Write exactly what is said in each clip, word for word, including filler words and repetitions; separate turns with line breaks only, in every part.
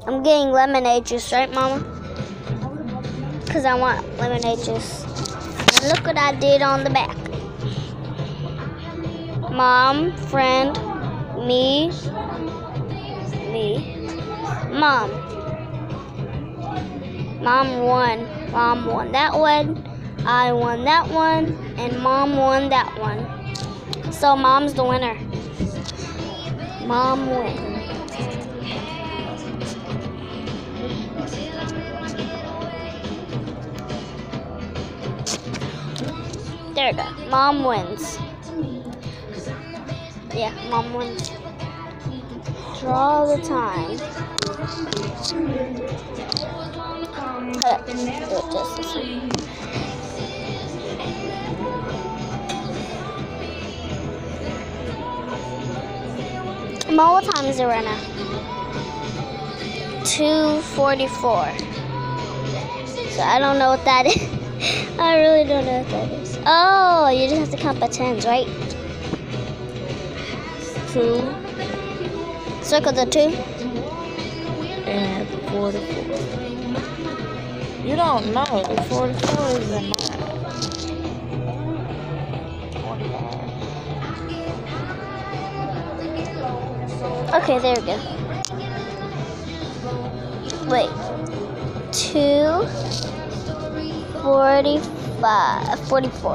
I'm getting lemonade juice, right, Mama? Because I want lemonade juice. And look what I did on the back. Mom, friend, me, me, Mom. Mom won. Mom won that one. I won that one. And Mom won that one. So Mom's the winner. Mom wins. There we go. Mom wins. Yeah, Mom wins. Draw the time. Hold do it just this way. Mom, what time is it right now? two forty-four. So I don't know what that is. I really don't know what that is. Oh, you just have to count by tens, right? Two. Circle the two.
And forty-four. You don't know. forty-four is a nine.
Okay, there we go. Wait. Two. Forty-five. Forty-four.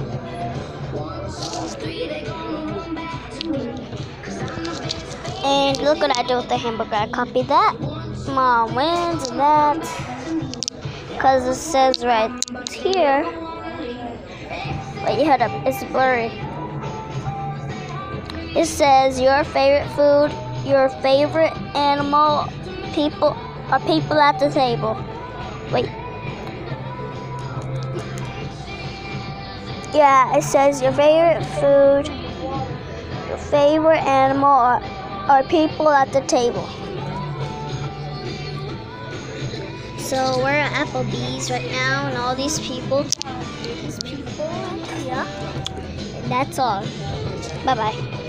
And look what I did with the hamburger. I copied that. Mom wins and that. Because it says right here. Wait, hold up. It's blurry. It says your favorite food, your favorite animal, people, or people at the table. Wait. Yeah, it says your favorite food, your favorite animal, or, or people at the table. So we're at Applebee's right now, and all these people, these people, yeah. And that's all. Bye bye.